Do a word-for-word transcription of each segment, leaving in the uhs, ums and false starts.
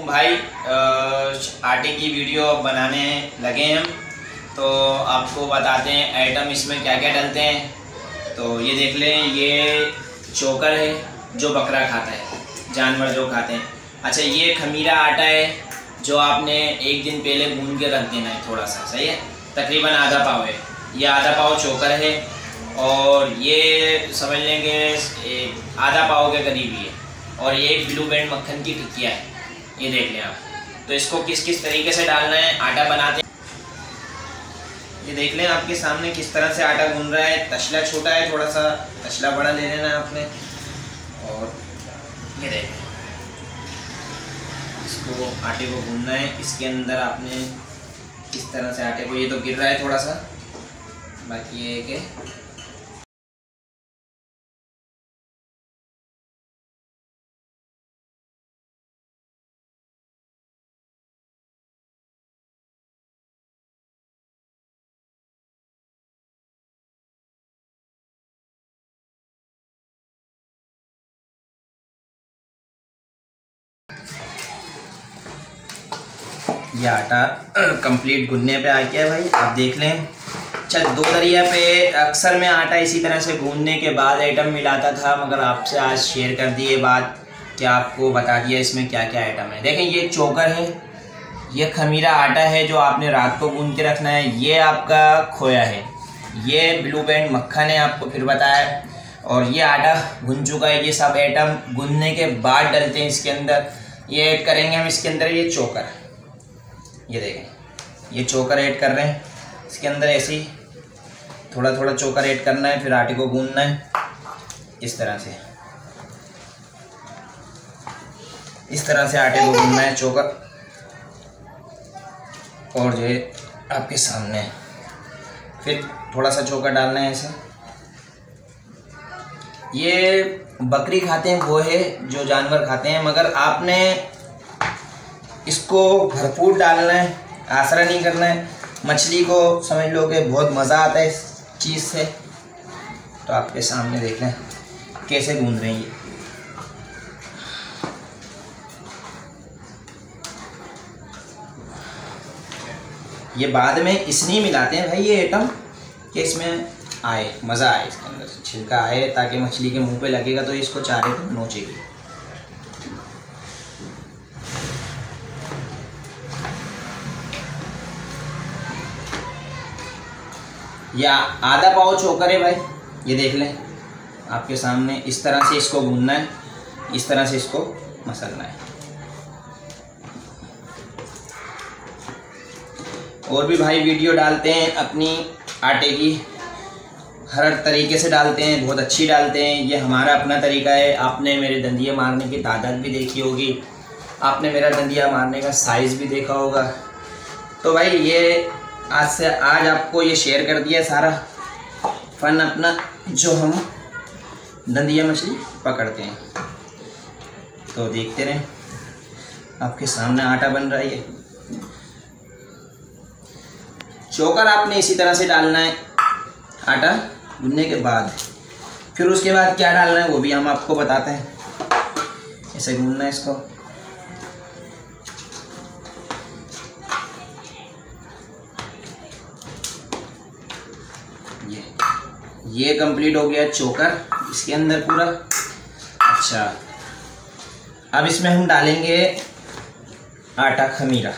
भाई आटे की वीडियो बनाने लगे हैं हम, तो आपको बताते हैं आइटम इसमें क्या क्या डालते हैं। तो ये देख लें, ये चोकर है जो बकरा खाता है, जानवर जो खाते हैं। अच्छा, ये खमीरा आटा है जो आपने एक दिन पहले गूंद के रख देना है थोड़ा सा, सही है। तकरीबन आधा पाव है, ये आधा पाव चोकर है और ये समझ लेंगे आधा पाव के करीब ही है। और ये ब्लू बैंड मक्खन की टिक्किया है, ये देख लें आप। तो इसको किस किस तरीके से डालना है, आटा बनाते हैं ये देख लें आपके सामने किस तरह से आटा गूंद रहा है। तसला छोटा है, थोड़ा सा तसला बड़ा ले लेना है आपने। और ये देखें, इसको आटे को गूंदना है। इसके अंदर आपने किस तरह से आटे को, ये तो गिर रहा है थोड़ा सा, बाकी ये है कि ये आटा कंप्लीट गूंदने पे आ गया है भाई, आप देख लें। अच्छा, दो दरिया पे अक्सर मैं आटा इसी तरह से गूंदने के बाद आइटम मिलाता था, मगर आपसे आज शेयर कर दी ये बात कि आपको बता दिया इसमें क्या क्या आइटम है। देखें, ये चोकर है, ये खमीरा आटा है जो आपने रात को गूंद के रखना है। ये आपका खोया है, ये ब्लू बैंड मक्खन है, आपको फिर बताया। और ये आटा गूंद चुका है। ये सब आइटम गूंदने के बाद डलते हैं इसके अंदर। ये ऐड करेंगे हम इसके अंदर, ये चोकर, ये देखें, ये चोकर ऐड कर रहे हैं इसके अंदर। ऐसे ही थोड़ा थोड़ा चोकर ऐड करना है, फिर आटे को गूंदना है इस तरह से, इस तरह से आटे को गूंदना है चोकर। और जो है आपके सामने, फिर थोड़ा सा चोकर डालना है ऐसे। ये बकरी खाते हैं वो है जो जानवर खाते हैं, मगर आपने इसको भरपूर डालना है, आसरा नहीं करना है। मछली को समझ लो कि बहुत मज़ा आता है इस चीज़ से। तो आपके सामने देख लें कैसे गूंद रहे हैं ये। ये बाद में इसलिए मिलाते हैं भाई ये आइटम कि इसमें आए मज़ा आए, इसके अंदर छिलका आए, ताकि मछली के मुंह पे लगेगा तो इसको चारे पे नोचेगी। या आधा पाव चोकर है भाई, ये देख लें आपके सामने। इस तरह से इसको गूंदना है, इस तरह से इसको मसलना है। और भी भाई वीडियो डालते हैं अपनी आटे की, हर तरीके से डालते हैं, बहुत अच्छी डालते हैं। ये हमारा अपना तरीका है। आपने मेरे दंदिया मारने की तादाद भी देखी होगी, आपने मेरा दंदिया मारने का साइज़ भी देखा होगा। तो भाई ये आज से आज आपको ये शेयर कर दिया सारा फन अपना, जो हम दंदिया मछली पकड़ते हैं। तो देखते रहें, आपके सामने आटा बन रहा है। ये चोकर आपने इसी तरह से डालना है आटा गूंदने के बाद। फिर उसके बाद क्या डालना है वो भी हम आपको बताते हैं। ऐसे गूंदना है इसको। ये ये कंप्लीट हो गया चोकर इसके अंदर पूरा। अच्छा, अब इसमें हम डालेंगे आटा खमीरा।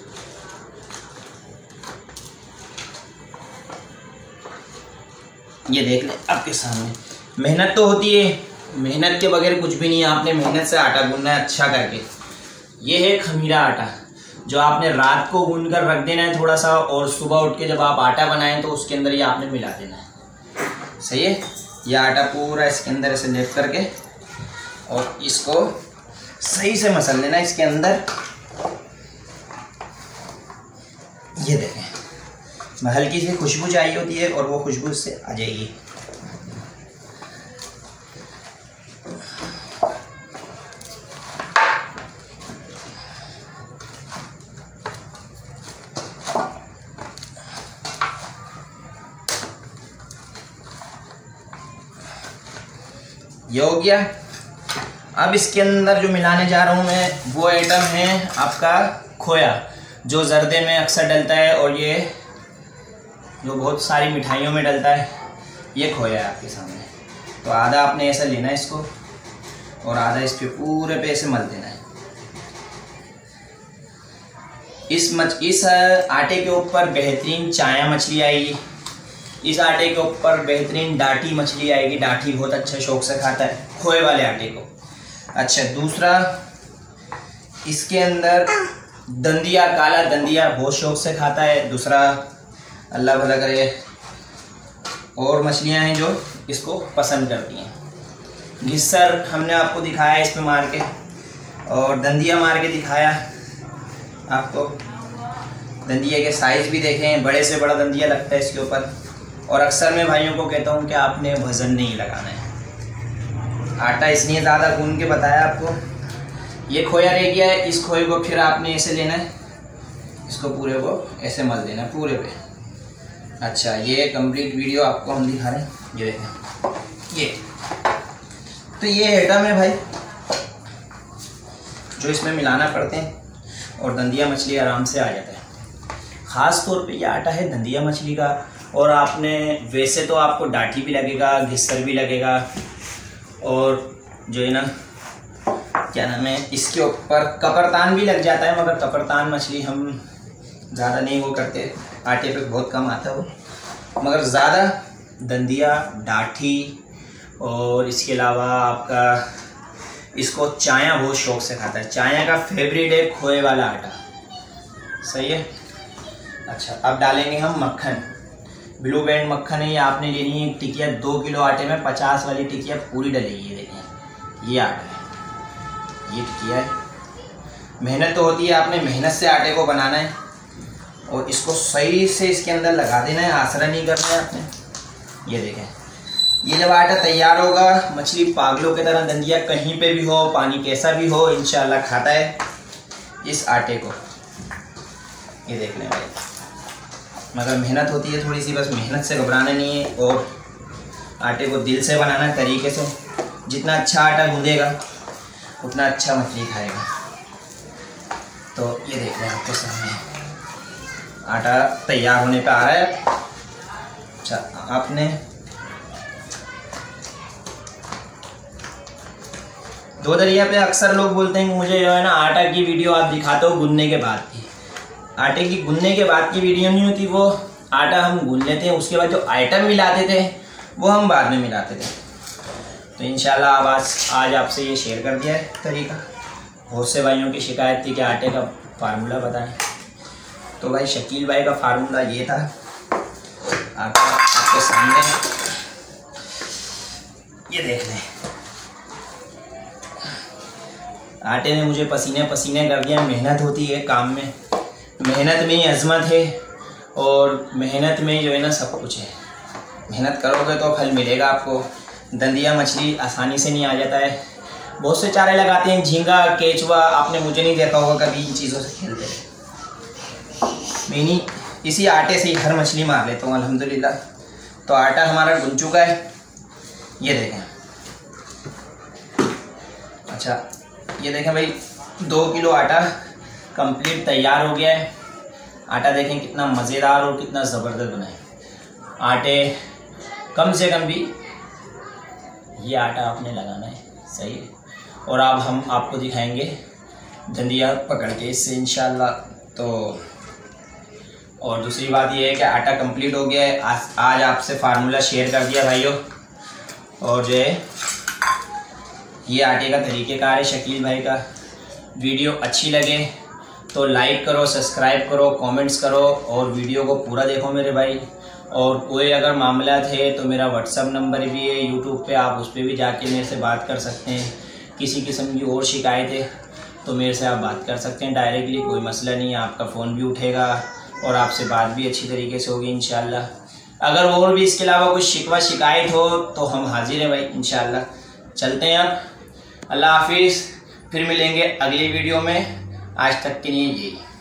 ये देख लें आपके सामने। मेहनत तो होती है, मेहनत के बगैर कुछ भी नहीं है। आपने मेहनत से आटा गूंदना है अच्छा करके। ये है खमीरा आटा जो आपने रात को गूंद कर रख देना है थोड़ा सा, और सुबह उठ के जब आप आटा बनाएं तो उसके अंदर ये आपने मिला देना है, सही है। यह आटा पूरा इसके अंदर ऐसे लेप करके और इसको सही से मसल लेना इसके अंदर। ये देखें, हल्की सी खुशबू चाहिए होती है और वो खुशबू इससे आ जाएगी। ये हो गया। अब इसके अंदर जो मिलाने जा रहा हूँ मैं वो आइटम है आपका खोया, जो जर्दे में अक्सर डलता है और ये जो बहुत सारी मिठाइयों में डलता है, ये खोया है आपके सामने। तो आधा आपने ऐसा लेना है इसको और आधा इस पे पूरे पे ऐसे मल देना है। इस मच इस आटे के ऊपर बेहतरीन चाया मछली आएगी, इस आटे के ऊपर बेहतरीन डाठी मछली आएगी। डाठी बहुत अच्छा शौक से खाता है खोए वाले आटे को। अच्छा, दूसरा इसके अंदर दंदिया, काला दंदिया बहुत शौक से खाता है। दूसरा अल्लाह भला करे और मछलियां हैं जो इसको पसंद करती हैं। घिस्सर हमने आपको दिखाया इस पे मार के, और दंदिया मार के दिखाया आपको। दंदिया के साइज़ भी देखें, बड़े से बड़ा दंदिया लगता है इसके ऊपर। और अक्सर मैं भाइयों को कहता हूँ कि आपने वज़न नहीं लगाना है। आटा इसलिए ज़्यादा गूंद के बताया आपको। ये खोया रह गया है, इस खोए को फिर आपने ऐसे लेना है, इसको पूरे को ऐसे मल देना है पूरे पे। अच्छा, ये कंप्लीट वीडियो आपको हम दिखा रहे हैं, ये देखें। ये तो ये आइटम है भाई जो इसमें मिलाना पड़ते हैं और दंदिया मछली आराम से आ जाता है। ख़ास तौर पे ये आटा है दंदिया मछली का। और आपने वैसे तो आपको डाठी भी लगेगा, घिस्सर भी लगेगा, और जो है ना क्या नाम है, इसके ऊपर कपरतान भी लग जाता है, मगर कपरतान मछली हम ज़्यादा नहीं वो करते, आटे पे बहुत कम आता है वो। मगर ज़्यादा दंदिया, डाठी और इसके अलावा आपका इसको चाया बहुत शौक से खाता है। चाया का फेवरेट है खोए वाला आटा, सही है। अच्छा, अब डालेंगे हम मक्खन। ब्लू बैंड मक्खन है, ये आपने लेनी है एक टिकिया। दो किलो आटे में पचास वाली टिकिया पूरी डलेगी। ये देखें, ये आटा है, ये टिकिया है। मेहनत तो होती है, आपने मेहनत से आटे को बनाना है और इसको सही से इसके अंदर लगा देना है, आसरा नहीं करना है आपने। ये देखें, ये जब आटा तैयार होगा, मछली पागलों की तरह दंदिया कहीं पे भी हो, पानी कैसा भी हो, इंशाल्लाह खाता है इस आटे को। ये देख लें भाई, मगर मेहनत होती है थोड़ी सी, बस मेहनत से घबराना नहीं है और आटे को दिल से बनाना है तरीके से। जितना अच्छा आटा गूंदेगा उतना अच्छा मछली खाएगा। तो ये देख लें आपके सामने आटा तैयार होने पे आ रहा है। अच्छा, आपने दो दरिया पे अक्सर लोग बोलते हैं कि मुझे जो है ना आटा की वीडियो आप दिखाते हो गूंदने के बाद की। आटे की गूंदने के बाद की वीडियो नहीं होती, वो आटा हम गूंद लेते हैं, उसके बाद जो आइटम मिलाते थे वो हम बाद में मिलाते थे। तो इंशाल्लाह अब आज आज आपसे ये शेयर कर दिया है तरीका। बहुत से भाइयों की शिकायत थी कि आटे का फार्मूला बताएं, तो भाई शकील भाई का फार्मूला ये था। आटा आपके सामने है, ये देख लें। आटे ने मुझे पसीने पसीने कर दिया। मेहनत होती है काम में, मेहनत में ही अज़मत है और मेहनत में जो है ना सब कुछ है। मेहनत करोगे तो फल मिलेगा आपको। दंदिया मछली आसानी से नहीं आ जाता है। बहुत से चारे लगाते हैं, झींगा, केचवा, आपने मुझे नहीं देखा होगा कभी इन चीज़ों से खेलते हैं। मैं नहीं इसी आटे से ही हर मछली मार लेता हूँ अल्हम्दुलिल्लाह। तो आटा हमारा गुन चुका है, ये देखें। अच्छा, ये देखें भाई, दो किलो आटा कंप्लीट तैयार हो गया है। आटा देखें कितना मज़ेदार और कितना ज़बरदस्त बना है। आटे कम से कम भी ये आटा आपने लगाना है, सही है। और अब हम आपको दिखाएंगे दंदिया पकड़ के इससे इंशाल्लाह। तो और दूसरी बात ये है कि आटा कंप्लीट हो गया है। आज आज आपसे फार्मूला शेयर कर दिया भाइयों। और जो है ये आटे का तरीक़ेकार है शकील भाई का। वीडियो अच्छी लगे तो लाइक करो, सब्सक्राइब करो, कमेंट्स करो और वीडियो को पूरा देखो मेरे भाई। और कोई अगर मामला थे तो मेरा व्हाट्सअप नंबर भी है यूट्यूब पे, आप उस पर भी जाके मेरे से बात कर सकते हैं। किसी किस्म की और शिकायत है तो मेरे से आप बात कर सकते हैं डायरेक्टली, कोई मसला नहीं है। आपका फ़ोन भी उठेगा और आपसे बात भी अच्छी तरीके से होगी इंशाल्लाह। अगर और भी इसके अलावा कुछ शिकवा शिकायत हो तो हम हाजिर हैं भाई इंशाल्लाह। चलते हैं अब, अल्लाह हाफिज़। फिर मिलेंगे अगली वीडियो में। आज तक के लिए यही।